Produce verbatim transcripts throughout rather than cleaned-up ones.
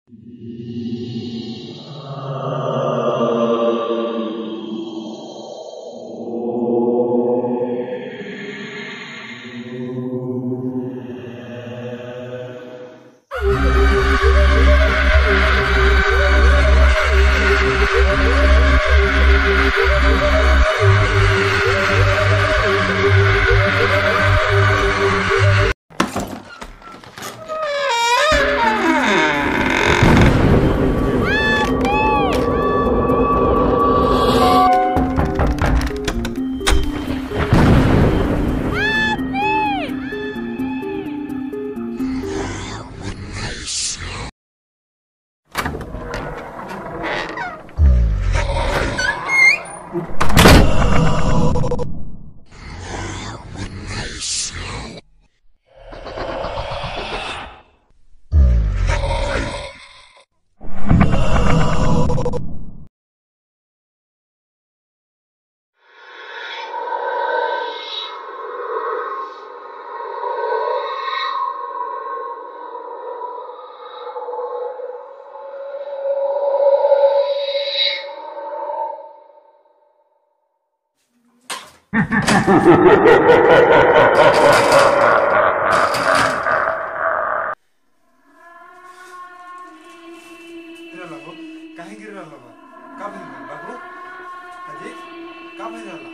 कहीं गिर रहा बाबू का भइल बाबू अजी का भइल रहला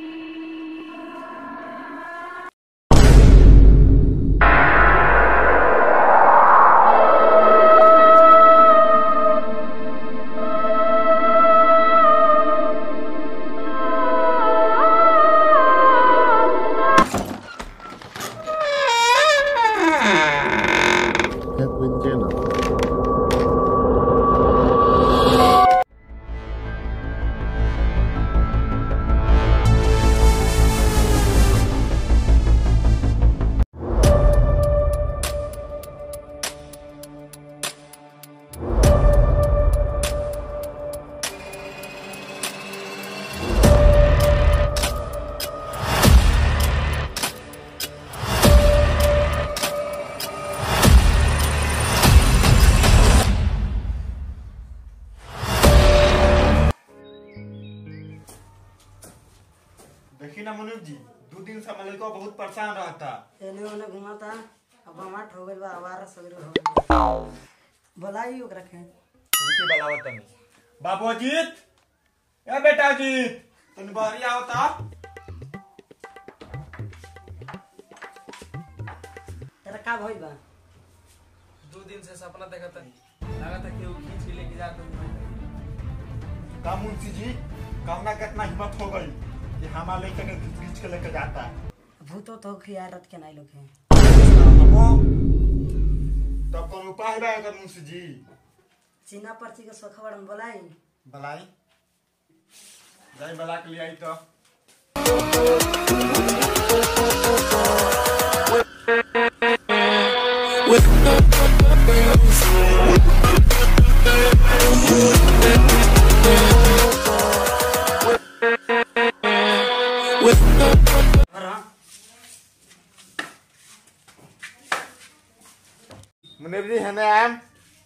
देखी ना मुनीब जी दो दिन से मलिक बहुत परेशान रहता एने ओने घुमाता अब हमार हो गइल बा आवारा सगरे हो गइल बुलाई ओकरा के रुकी बुलावत तनी बाबू अजीत ए बेटा अजीत तनी बाहर आवता तेरा का भइल बा दो दिन से सपना देखा था लगा था कि वो खींच के लेके जाता का मुंशी जी कामना कितना हिम्मत हो गई कि हमारे लड़के के खींच के लेके जाता है भूतो तो खियारत के नहीं लोग हैं हमको तब कौन उपाय है अगर मुंशी जी चीना पर्ची के सोखवड़न बुलाई बुलाई जाई बुला के लिए आई तो मुनीब जी है ना आम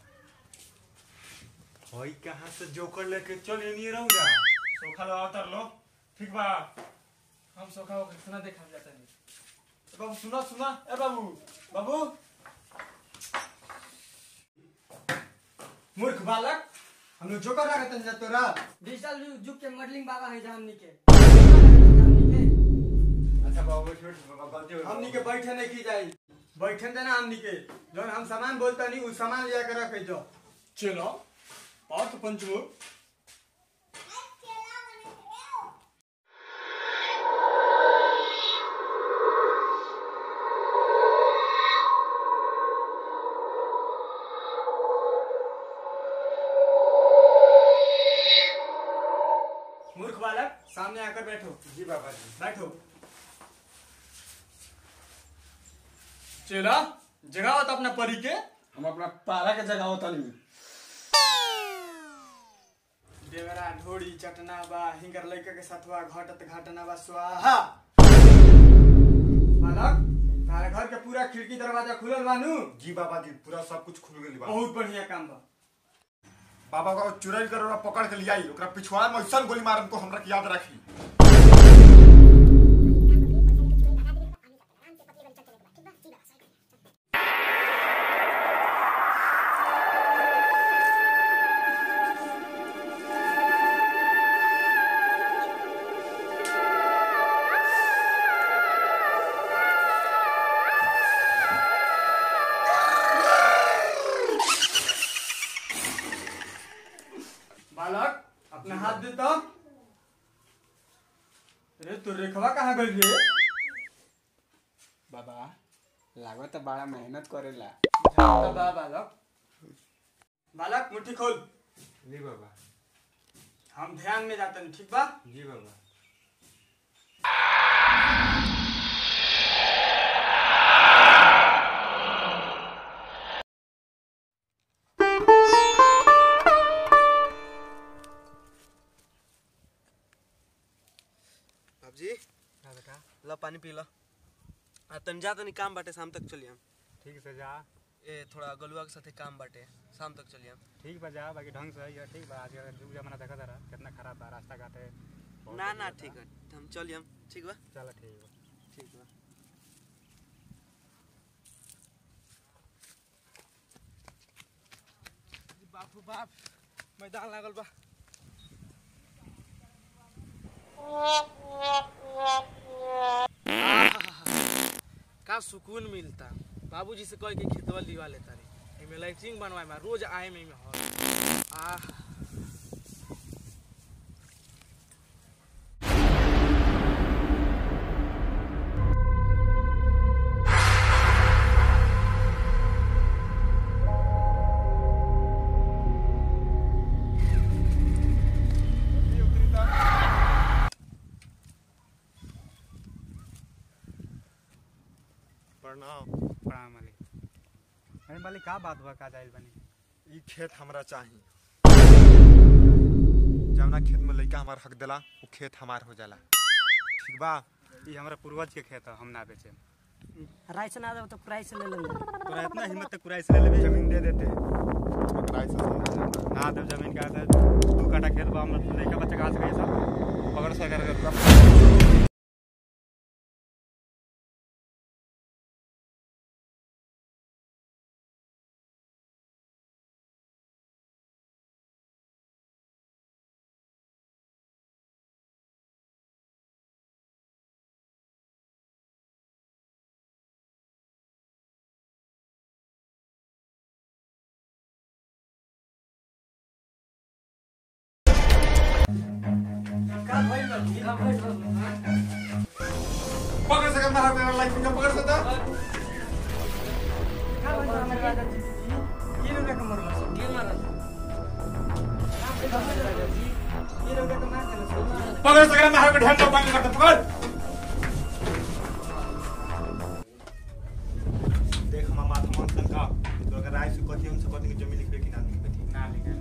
भाई कहाँ से जोकर लेके चल ये नहीं रहूंगा सोखा लो उतर लो ठीक बा हम सोखा हो कितना देखा जाता नहीं बाबू सुना सुना ए बाबू बाबू मूर्ख बालक हम लोग जोकर रखते हैं जा तोरा डिजिटल युग के मॉडलिंग बाबा है हमनी के अच्छा बाबू छोड़ गलती हो हमनी के बैठे नहीं की जाई बैठे देना हमनी के जब हम सामान बोलता नहीं उस सामान लिया कर रखे जो चलो पार्थ पंचमुख मूर्ख बालक सामने आकर बैठो जी बाबा जी बैठो चला जगावत अपना परी के हम अपना पारा के जगह होता नहीं देवरा ढोड़ी चटना बा हिंगर लइका के साथवा घटत घटना बा स्वाहा बालक हमारे घर के पूरा खिड़की दरवाजा खुलल बानू। जी बाबा जी पूरा सब कुछ खुल गेल बा। बहुत बढ़िया काम बा। बाबा का चुराई कर ओकरा पकड़ के लियाई, ओकरा पिछवाड़ में ऐसा गोली मारम को हमरा के याद राखी। बालक अपने हाथ दे तो। अरे तो रेखवा कहाँ गई रे? बाबा लागो तो बड़ा मेहनत करेला। बा बालक बालक मुट्ठी खोल। जी बाबा। हम ध्यान में जाते हैं, ठीक बा? जी बाबा। जी हाँ बेटा लो पानी पी लो। आ तन जा तनी काम बाटे, शाम तक चलिए हम। ठीक से जा। ए थोड़ा गलुआ के साथे काम बाटे, शाम तक चलिए हम। ठीक बा जा, बाकी ढंग से है ठीक बा। आज जुग जमाना देखा तारा कितना खराब बा, रास्ता घाट है। ना ना ठीक है, हम चलिए हम। ठीक बा चलो ठीक बा। ठीक बा। बापू बाप मैदान लागल बा। का सुकून मिलता। बाबूजी से कह के खेतवा लिवा लेता रे। एमे लाइटिंग बनवाए में रोज आए में में हो। आह प्रणाम। प्रणाम मालिक। अरे मालिक का बात हुआ, का जाइल बनी? ई खेत हमरा चाहिए। जवना खेत में लइका हमार हक देला वो खेत हमार हो जाला, ठीक बा? ये हमारा पूर्वज के खेत है, हम ना बेचे। राइस ना दे तो प्राइस ले लेंगे। तोरा इतना हिम्मत तक कुराई से ले लेबे? जमीन दे देते ओकरा ऐसे समझा जाता। ना देव जमीन का है, दू काठा खेत बा, हम लइका बच्चा का से सब पकड़ से कर। का भइल बा? का भइल बा? पकड़ सके मारा मेरा लाइफ में पकड़ सकता। का भइल बा हमर राजा जी? ये लोग का मरवा सब के मारल? का भइल बा हमर राजा जी? ये लोग का मार चला। पकड़ सके मारा को ध्यान दो, पानी करते पकड़। देख हम माथा मन तनका तो अगर राय से कथी हम से कथी जमीन लिखबे कि ना लिखबे, ठीक ना लिखे।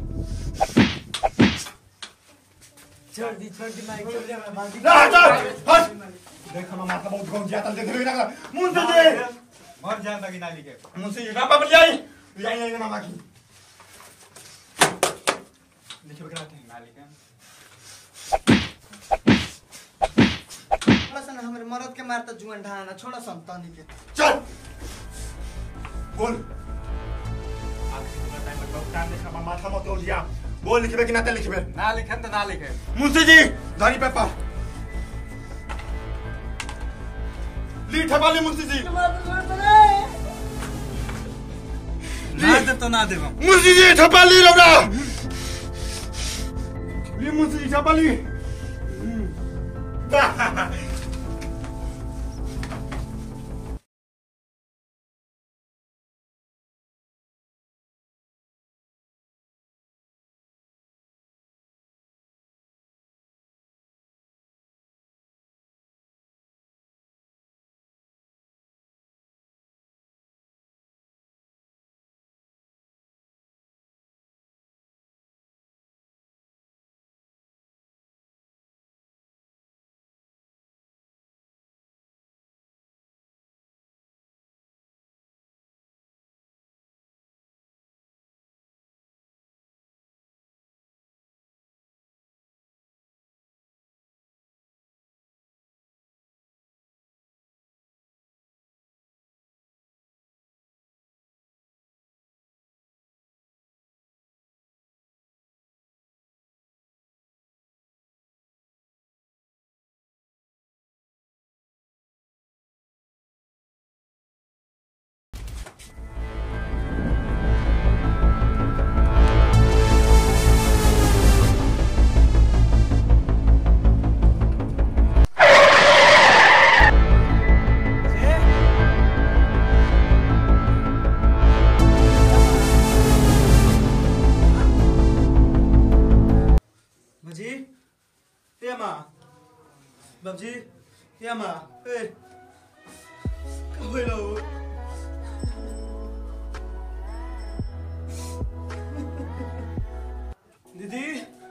छोड़ दी छोड़ दी माइक छोड़ दे हमरा बाल्टी। ना हट हट। देख हम माथा बहुत गौं जाता देख रे ना मुंह से दे मर जान तक ना लिखे। मुंह से बाबा बोल जाई जाई जाई मामा की लिखबे कि ना ना लिखे। थोड़ा सा ना हमारे मरद के मारता जुआन ढाना छोड़ा संतानी के। चल बोल। आखिरी में टाइम लग बहुत टाइम देखा माथा मत हो लिया। बोल लिखबे कि ना ते लिखबे? ना लिखे तो ना लिखे। मुंशी जी धारी पेपर ली ठपाली मुंशी जी। ना दे तो ना देव। मुंशी जी ठपाली रौरा ली मुंशी जी ठपाली। बाबूजी या माँ ए का होइला हो दीदी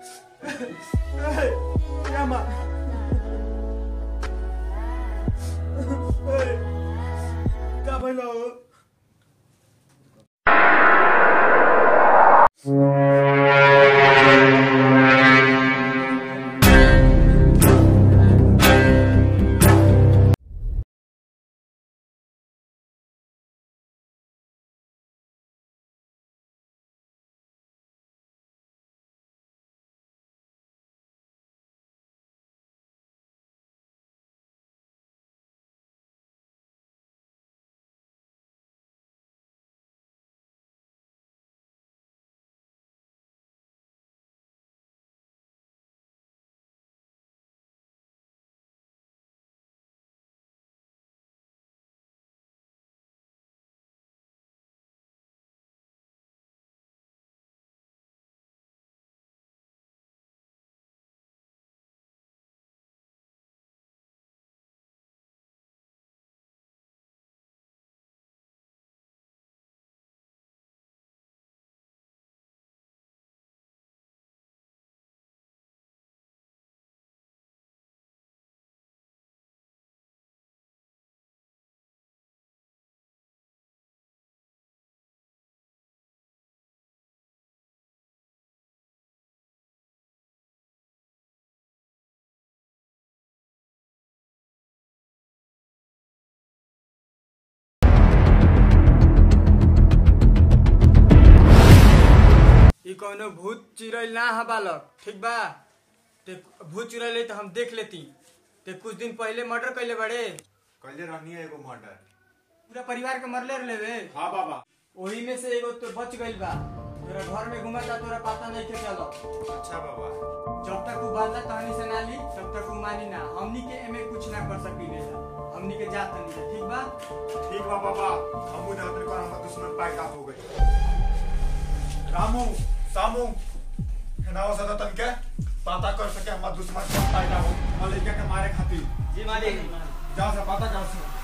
ए या माँ ए का होइला हो ई कौनो भूत चिरैल ना है बालक, ठीक बा? ते भूत चिरैल तो हम देख लेती। ते कुछ दिन पहले मर्डर कैले बड़े। कल्ले रहनी है एगो मर्डर। पूरा परिवार के मरले रहले। हाँ बाबा। वही में से एगो तो बच गइल बा। तोरा घर में घुमता तोरा पता नहीं के चलो। अच्छा बाबा। जब तक वो बात कहानी से ना ली तब तक वो मानी ना। हमनी के एमे कुछ ना कर सकीले। हमनी के जात नहीं, ठीक बा? ठीक बा बाबा। हम उन्हें अपने को हम दुश्मन पैदा हो गए। रामू सामू नाव सदा तन के पता कर सके हमारा दुश्मन कौन पैदा हो और लेके के मारे खातिर। जी मालिक। जा से पता कर।